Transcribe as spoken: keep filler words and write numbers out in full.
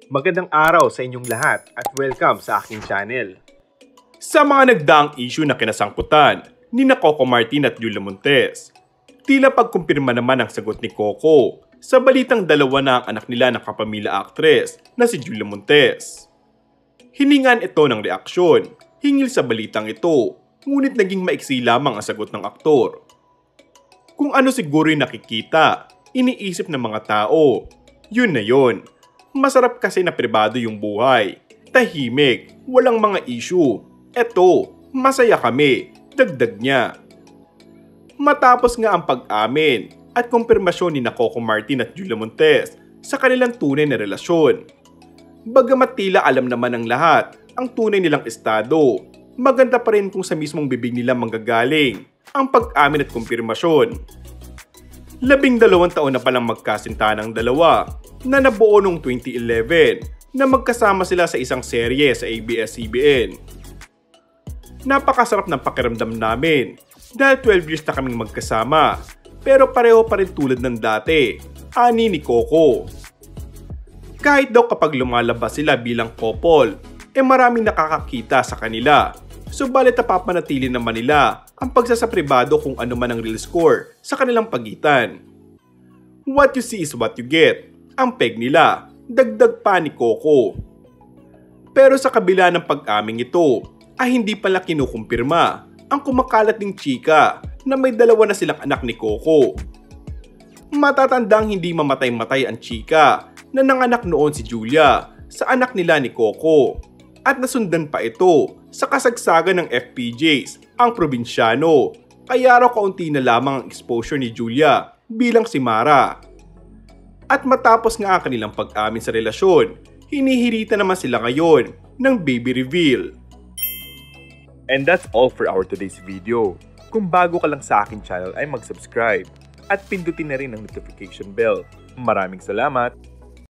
Magandang araw sa inyong lahat at welcome sa aking channel. Sa mga nagdaang issue na kinasangkutan ni Coco Martin at Julia Montes, tila pagkumpirma naman ang sagot ni Coco sa balitang dalawa na ang anak nila ng kapamilya actress na si Julia Montes. Hiningan ito ng reaksyon hinggil sa balitang ito, ngunit naging maiksi lamang ang sagot ng aktor. Kung ano siguro yung nakikita, iniisip ng mga tao, yun na yun. Masarap kasi na pribado yung buhay. Tahimik, walang mga issue. Eto, masaya kami, dagdag niya. Matapos nga ang pag-amin at kumpirmasyon ni Coco Martin at Julia Montes sa kanilang tunay na relasyon. Bagamat tila alam naman ng lahat ang tunay nilang estado, maganda pa rin kung sa mismong bibig nila manggagaling ang pag-amin at kumpirmasyon. Labing dalawang taon na palang magkasinta ng dalawa na nabuo noong twenty eleven na magkasama sila sa isang serye sa A B S C B N. Napakasarap ng pakiramdam namin dahil twelve years na kaming magkasama pero pareho pa rin tulad ng dati, ani ni Coco. Kahit daw kapag lumalabas sila bilang couple, eh maraming nakakakita sa kanila. Subalit napapanatili naman nila ang pagsasapribado kung ano man ang real score sa kanilang pagitan. What you see is what you get. Ang peg nila, dagdag pa ni Coco. Pero sa kabila ng pag-aming ito, ay hindi pala kinukumpirma ang kumakalat ng chika na may dalawa na silang anak ni Coco. Matatandang hindi mamatay-matay ang chika na nanganak noon si Julia sa anak nila ni Coco at nasundan pa ito sa kasagsagan ng F P Js, ang probinsyano, kaya raw kaunti na lamang ang exposure ni Julia bilang si Mara. At matapos nga ang kanilang pag-amin sa relasyon, hinihirita naman sila ngayon ng baby reveal. And that's all for our today's video. Kung bago ka lang sa aking channel ay mag-subscribe at pindutin na rin ang notification bell. Maraming salamat!